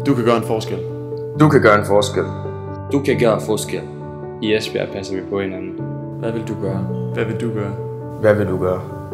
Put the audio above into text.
Du kan gøre en forskel. Du kan gøre en forskel. Du kan gøre forskel. I Esbjerg passer vi på hinanden. Hvad vil du gøre? Hvad vil du gøre? Hvad vil du gøre?